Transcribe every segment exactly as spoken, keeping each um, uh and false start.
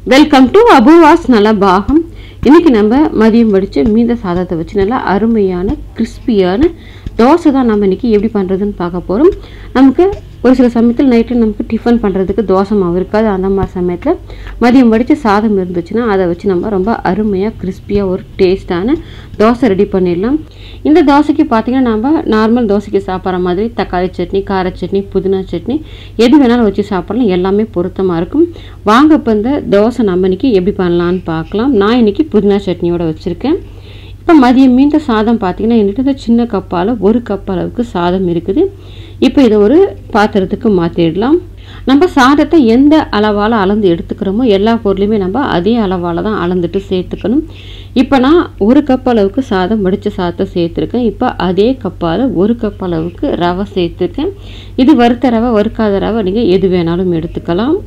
Welcome to அபூவாஸ் Nalabagam. இன்றைக்கி நம்ம மதியம் வடித்து மீத சாதத்தை வச்சு நல்லா அருமையான கிறிஸ்பியான தோசை தான் நம்ம இன்றைக்கி எப்படி பண்ணுறதுன்னு பார்க்க போகிறோம். நமக்கு ஒரு சில சமயத்தில் நைட்டில் நமக்கு டிஃபன் பண்ணுறதுக்கு தோசை மாவு இருக்காது. அந்த மாதிரி சமயத்தில் மதியம் வடித்து சாதம் இருந்துச்சுன்னா அதை வச்சு நம்ம ரொம்ப அருமையாக கிறிஸ்பியாக ஒரு டேஸ்ட்டான தோசை ரெடி பண்ணிடலாம். இந்த தோசைக்கு பார்த்திங்கன்னா நம்ம நார்மல் தோசைக்கு சாப்பிட்ற மாதிரி தக்காளி சட்னி, கார சட்னி, புதினா சட்னி எது வேணாலும் வச்சு சாப்பிட்லாம். எல்லாமே பொருத்தமாக இருக்கும். வாங்க இப்போ இந்த தோசை நம்ம இன்றைக்கி எப்படி பண்ணலான்னு பார்க்கலாம். நான் இன்றைக்கி புதினா சட்னியோடு வச்சுருக்கேன். இப்போ மதியம் மீந்த சாதம் பார்த்திங்கன்னா என்கிட்ட சின்ன கப்பால் ஒரு கப் அளவுக்கு சாதம் இருக்குது. இப்போ இதை ஒரு பாத்திரத்துக்கு மாற்றிடலாம். நம்ம சாதத்தை எந்த அளவால் அளந்து எடுத்துக்கிறோமோ எல்லா பொருளையுமே நம்ம அதே அளவால் தான் அளந்துட்டு சேர்த்துக்கணும். இப்போ நான் ஒரு கப் அளவுக்கு சாதம் வடித்த சாதத்தை சேர்த்துருக்கேன். இப்போ அதே கப்பால் ஒரு கப் அளவுக்கு ரவை சேர்த்துருக்கேன். இது வறுத்த ரவை, வறுக்காத ரவை நீங்கள் எது வேணாலும் எடுத்துக்கலாம்.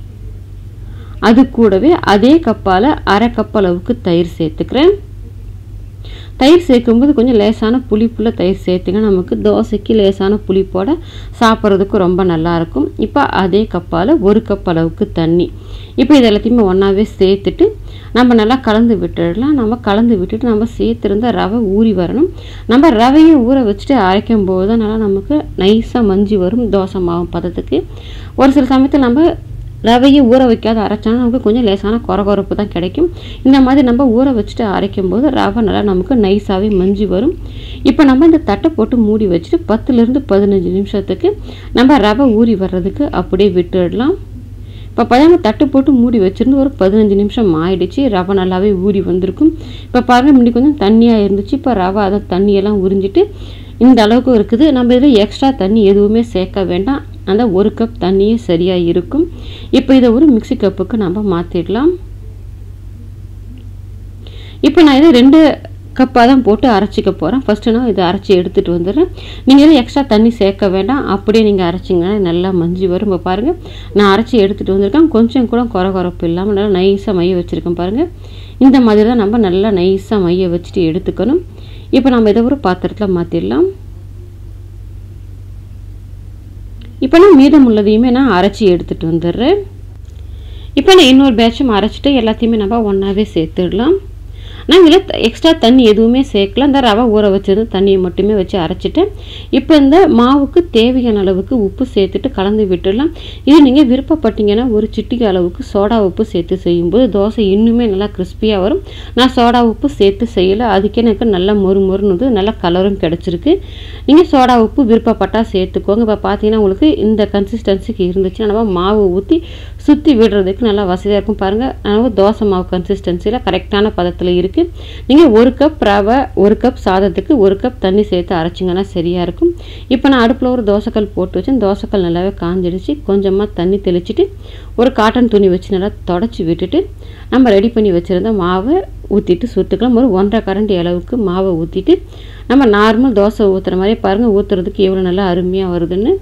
அது கூடவே அதே கப்பால் அரை கப் அளவுக்கு தயிர் சேர்த்துக்கிறேன். தயிர் சேர்க்கும்போது கொஞ்சம் லேசான புளிப்புள்ள தயிர் சேர்த்துங்க. நமக்கு தோசைக்கு லேசான புளிப்போட சாப்பிட்றதுக்கு ரொம்ப நல்லாயிருக்கும். இப்போ அதே கப்பால் ஒரு கப் அளவுக்கு தண்ணி. இப்போ இது எல்லாத்தையுமே ஒன்றாவே சேர்த்துட்டு நம்ம நல்லா கலந்து விட்டுடலாம். நம்ம கலந்து விட்டுட்டு நம்ம சேர்த்துருந்த ரவை ஊறி வரணும். நம்ம ரவையை ஊற வச்சுட்டு அரைக்கும் போது தான் நல்லா நமக்கு நைஸாக மஞ்சி வரும் தோசை மாவு பதத்துக்கு. ஒரு சில சமயத்தில் நம்ம ரவையை ஊற வைக்காத அரைச்சோன்னா நமக்கு கொஞ்சம் லேசான கொரகொரப்பு தான் கிடைக்கும். இந்த மாதிரி நம்ம ஊற வச்சுட்டு அரைக்கும் போது ரவை நல்லா நமக்கு நைஸாகவே மஞ்சி வரும். இப்போ நம்ம இந்த தட்டை போட்டு மூடி வச்சுட்டு பத்துலேருந்து பதினஞ்சு நிமிஷத்துக்கு நம்ம ரவை ஊறி வர்றதுக்கு அப்படியே விட்டுடலாம். இப்போ பார்த்தீங்கன்னா தட்டு போட்டு மூடி வச்சுருந்து ஒரு பதினஞ்சு நிமிஷம் ஆயிடுச்சு. ரவை நல்லாவே ஊறி வந்திருக்கும். இப்போ பாருங்கள், முன்னாடி கொஞ்சம் தண்ணியாக இருந்துச்சு. இப்போ ரவை அதை தண்ணியெல்லாம் உறிஞ்சிட்டு இந்த அளவுக்கு இருக்குது. நம்ம இதில் எக்ஸ்ட்ரா தண்ணி எதுவுமே சேர்க்க வேண்டாம். அந்த ஒரு கப் தண்ணியே சரியாக இருக்கும். இப்போ இதை ஒரு மிக்சி கப்புக்கு நம்ம மாற்றிடலாம். இப்போ நான் இதை ரெண்டு கப்பாக தான் போட்டு அரைச்சிக்க போகிறேன். ஃபஸ்ட்டு நான் இதை அரைச்சி எடுத்துகிட்டு வந்துடுறேன். நீங்கள் எதுவும் எக்ஸ்ட்ரா தண்ணி சேர்க்க வேண்டாம். அப்படியே நீங்கள் அரைச்சிங்கன்னா நல்லா மஞ்சி வரும். இப்போ பாருங்கள், நான் அரைச்சி எடுத்துகிட்டு வந்திருக்கேன். கொஞ்சம் கூட குறை குறைப்பு இல்லாமல் நல்லா நைஸாக மைய வச்சுருக்கேன். பாருங்கள், இந்த மாதிரி தான் நம்ம நல்லா நைஸாக மைய வச்சுட்டு எடுத்துக்கணும். இப்போ நம்ம இதை ஒரு பாத்திரத்தில் மாற்றிடலாம். இப்போ நான் மீதம் உள்ளதையுமே நான் அரைச்சி எடுத்துகிட்டு வந்துடுறேன். இப்போ நான் இன்னொரு பேட்சும் அரைச்சிட்டு எல்லாத்தையுமே நம்ம ஒன்றாவே சேர்த்துடலாம். நான் இதில் எக்ஸ்ட்ரா தண்ணி எதுவுமே சேர்க்கல. இந்த ரவை ஊற வச்சது தண்ணியை மட்டுமே வச்சு அரைச்சிட்டேன். இப்போ இந்த மாவுக்கு தேவையான அளவுக்கு உப்பு சேர்த்துட்டு கலந்து விட்டுடலாம். இது நீங்கள் விருப்பப்பட்டீங்கன்னா ஒரு சிட்டிகை அளவுக்கு சோடா உப்பு சேர்த்து செய்யும்போது தோசை இன்னுமே நல்லா கிறிஸ்பியாக வரும். நான் சோடா உப்பு சேர்த்து செய்யலை. அதுக்கே எனக்கு நல்லா மொறு மொறுன்னு நல்லா கலரும் கிடச்சிருக்கு. நீங்கள் சோடா உப்பு விருப்பப்பட்டால் சேர்த்துக்கோங்க. இப்போ பார்த்தீங்கன்னா உங்களுக்கு இந்த கன்சிஸ்டன்சிக்கு இருந்துச்சுன்னா நம்ம மாவு ஊற்றி சுற்றி விடுறதுக்கு நல்லா வசதியாக இருக்கும். பாருங்கள், நம்ம தோசை மாவு கன்சிஸ்டன்சியில் கரெக்டான பதத்தில் இருக்குது. நீங்கள் ஒரு கப் ரவை ஒரு கப் சாதத்துக்கு ஒரு கப் தண்ணி சேர்த்து அரைச்சிங்கன்னா சரியாக இருக்கும். இப்போ நான் அடுப்பில் ஒரு தோசைக்கல் போட்டு வச்சேன். தோசைக்கல் நல்லாவே காஞ்சிடுச்சு. கொஞ்சமாக தண்ணி தெளிச்சுட்டு ஒரு காட்டன் துணி வச்சு நல்லா தொடச்சி விட்டுட்டு நம்ம ரெடி பண்ணி வச்சுருந்த மாவை ஊற்றிட்டு சுட்டுக்கலாம். ஒரு ஒன்றரை கரண்டி அளவுக்கு மாவை ஊற்றிட்டு நம்ம நார்மல் தோசை ஊற்றுற மாதிரி பாருங்கள், ஊற்றுறதுக்கு எவ்வளோ நல்லா அருமையாக வருதுன்னு.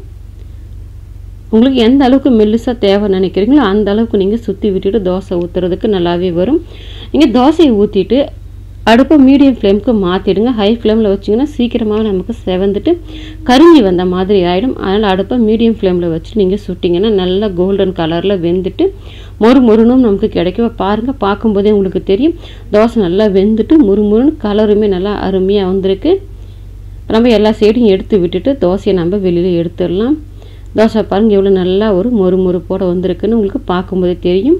உங்களுக்கு எந்த அளவுக்கு மெல்லுசாக தேவை நினைக்கிறீங்களோ அந்த அளவுக்கு நீங்கள் சுற்றி விட்டுட்டு தோசை ஊற்றுறதுக்கு நல்லாவே வரும். நீங்கள் தோசையை ஊற்றிட்டு அடுப்பை மீடியம் ஃப்ளேமுக்கு மாற்றிடுங்க. ஹை ஃப்ளேமில் வச்சிங்கன்னா சீக்கிரமாக நமக்கு செவந்துட்டு கரிஞ்சி வந்த மாதிரி ஆகிடும். அதனால் அடுப்பை மீடியம் ஃப்ளேமில் வச்சுட்டு நீங்கள் சுட்டிங்கன்னா நல்லா கோல்டன் கலரில் வெந்துட்டு மொறு மொறுனும் நமக்கு கிடைக்கும். பாருங்கள், பார்க்கும்போதே உங்களுக்கு தெரியும் தோசை நல்லா வெந்துட்டு முறு முறுன்னு கலருமே நல்லா அருமையாக வந்திருக்கு. நம்ம எல்லா சைடும் எடுத்து விட்டுட்டு தோசையை நம்ம வெளியில் எடுத்துடலாம். தோசை பாருங்கள் எவ்வளோ நல்லா ஒரு மொறு மொறுப்போட வந்திருக்குன்னு உங்களுக்கு பார்க்கும்போதே தெரியும்.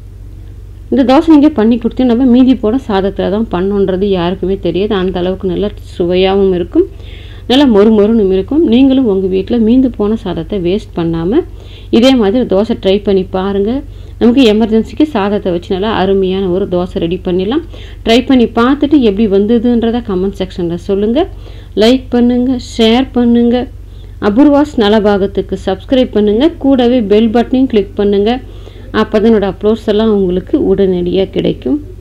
இந்த தோசை நீங்கள் பண்ணி கொடுத்து நம்ம மீதி போட சாதத்தில் தான் பண்ணுன்றது யாருக்குமே தெரியாது. அந்த அளவுக்கு நல்லா சுவையாகவும் இருக்கும், நல்லா மொறு மொறுன்னு இருக்கும். நீங்களும் உங்கள் வீட்டில் மீந்து போன சாதத்தை வேஸ்ட் பண்ணாமல் இதே மாதிரி தோசை ட்ரை பண்ணி பாருங்கள். நமக்கு எமர்ஜென்சிக்கு சாதத்தை வச்சு நல்லா அருமையான ஒரு தோசை ரெடி பண்ணிடலாம். ட்ரை பண்ணி பார்த்துட்டு எப்படி வந்ததுன்றதை கமெண்ட் செக்ஷனில் சொல்லுங்கள். லைக் பண்ணுங்கள், ஷேர் பண்ணுங்கள். அபூர்வாஸ் நலபாகத்துக்கு சப்ஸ்கிரைப் பண்ணுங்கள். கூடவே பெல் பட்டனையும் கிளிக் பண்ணுங்கள். அப்போ தான் என்னோடய அப்லோட்ஸ் எல்லாம் உங்களுக்கு உடனடியாக கிடைக்கும்.